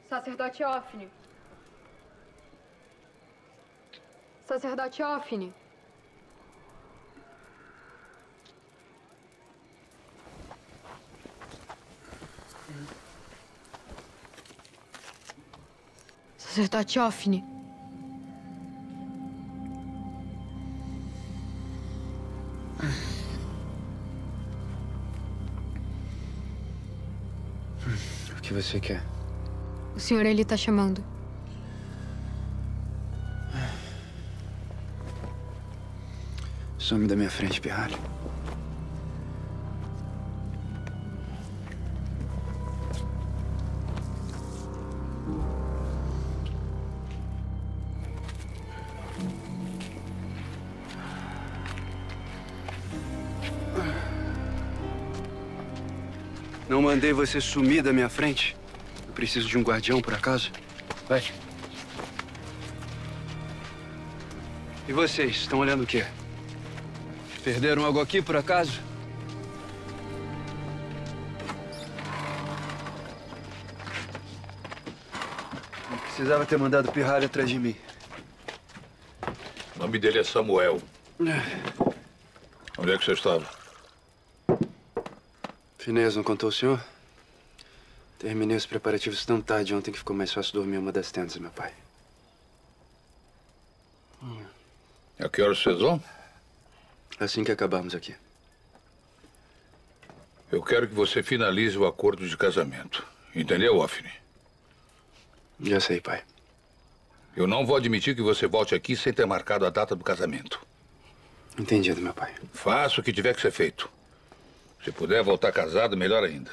Sacerdote Ófine. Sacerdote Ófine. Sacerdote Ófine. O que você quer? O senhor, ele tá chamando. Some da minha frente, pirralho. Não mandei você sumir da minha frente? Eu preciso de um guardião, por acaso? Vai. E vocês, estão olhando o quê? Perderam algo aqui, por acaso? Não precisava ter mandado pirralho atrás de mim. O nome dele é Samuel. Onde é que você estava? Finés, não contou o senhor? Terminei os preparativos tão tarde ontem que ficou mais fácil dormir em uma das tendas, meu pai. A que horas vocês vão? Assim que acabarmos aqui. Eu quero que você finalize o acordo de casamento. Entendeu, Ófine? Já sei, pai. Eu não vou admitir que você volte aqui sem ter marcado a data do casamento. Entendido, meu pai. Faça o que tiver que ser feito. Se puder voltar casado, melhor ainda.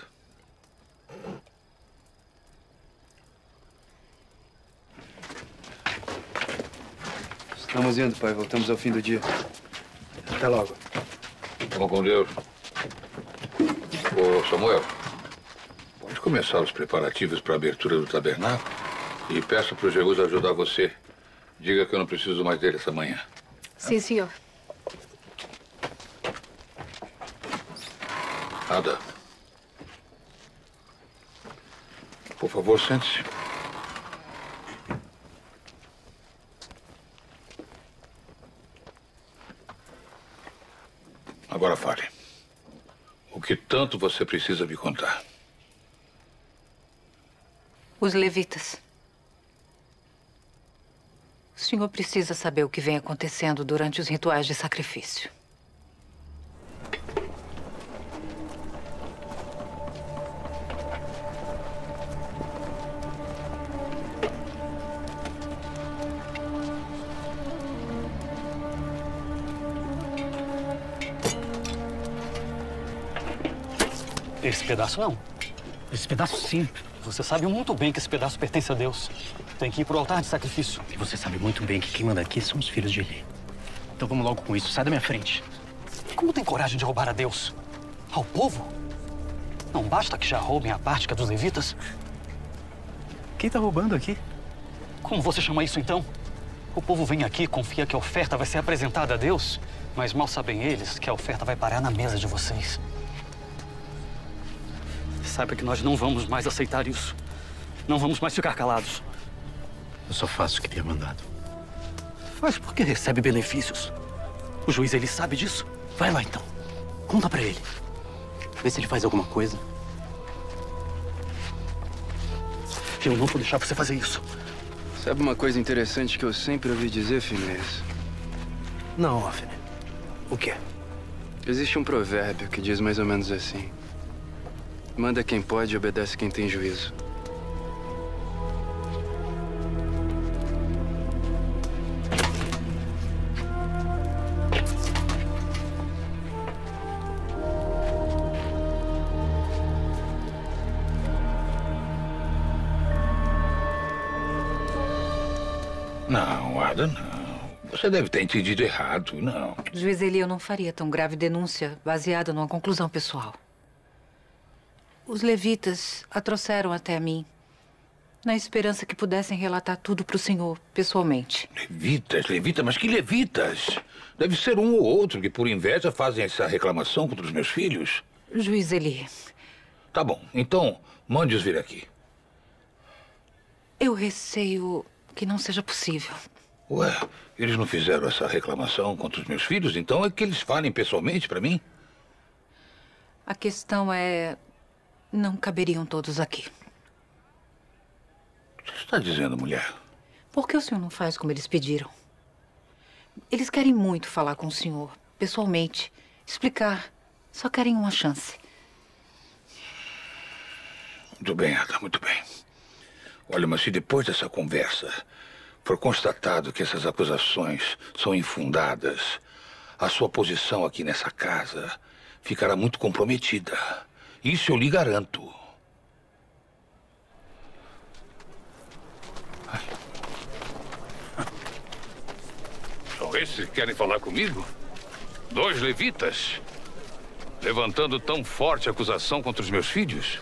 Estamos indo, pai. Voltamos ao fim do dia. Até logo. Vamos com Deus. Ô, Samuel, pode começar os preparativos para a abertura do tabernáculo e peça para o Jesus ajudar você. Diga que eu não preciso mais dele essa manhã. Sim, senhor. Ada. Por favor, sente-se. Agora fale. O que tanto você precisa me contar? Os levitas. O senhor precisa saber o que vem acontecendo durante os rituais de sacrifício. Esse pedaço não. Esse pedaço sim. Você sabe muito bem que esse pedaço pertence a Deus. Tem que ir pro altar de sacrifício. E você sabe muito bem que quem manda aqui são os filhos de Eli. Então vamos logo com isso. Sai da minha frente. Como tem coragem de roubar a Deus? Ao povo? Não basta que já roubem a parte que é dos levitas? Quem tá roubando aqui? Como você chama isso, então? O povo vem aqui, confia que a oferta vai ser apresentada a Deus, mas mal sabem eles que a oferta vai parar na mesa de vocês. Saiba que nós não vamos mais aceitar isso. Não vamos mais ficar calados. Eu só faço o que tenho mandado. Faz porque recebe benefícios. O juiz, ele sabe disso? Vai lá, então. Conta pra ele. Vê se ele faz alguma coisa. Eu não vou deixar você fazer isso. Sabe uma coisa interessante que eu sempre ouvi dizer, Finés? Não, Ófine. O quê? Existe um provérbio que diz mais ou menos assim: manda quem pode e obedece quem tem juízo. Não, Ada, não. Você deve ter entendido errado, não. Juiz Eli, eu não faria tão grave denúncia baseada numa conclusão pessoal. Os levitas a trouxeram até mim, na esperança que pudessem relatar tudo para o senhor, pessoalmente. Levitas, levitas? Mas que levitas? Deve ser um ou outro que, por inveja, fazem essa reclamação contra os meus filhos. Juiz Eli. Tá bom, então mande-os vir aqui. Eu receio que não seja possível. Ué, eles não fizeram essa reclamação contra os meus filhos? Então é que eles falem pessoalmente para mim? A questão é... não caberiam todos aqui. O que você está dizendo, mulher? Por que o senhor não faz como eles pediram? Eles querem muito falar com o senhor, pessoalmente. Explicar. Só querem uma chance. Muito bem, Ada, muito bem. Olha, mas se depois dessa conversa for constatado que essas acusações são infundadas, a sua posição aqui nessa casa ficará muito comprometida. Isso eu lhe garanto. São esses que querem falar comigo? 2 levitas? Levantando tão forte acusação contra os meus filhos?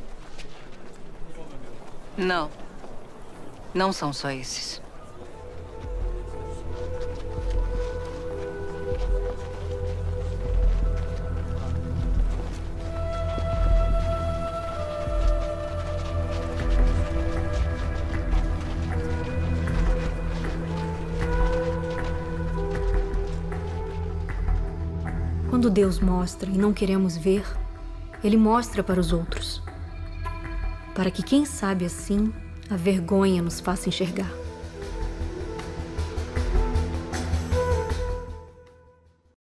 Não. Não são só esses. Quando Deus mostra e não queremos ver, Ele mostra para os outros, para que, quem sabe assim, a vergonha nos faça enxergar.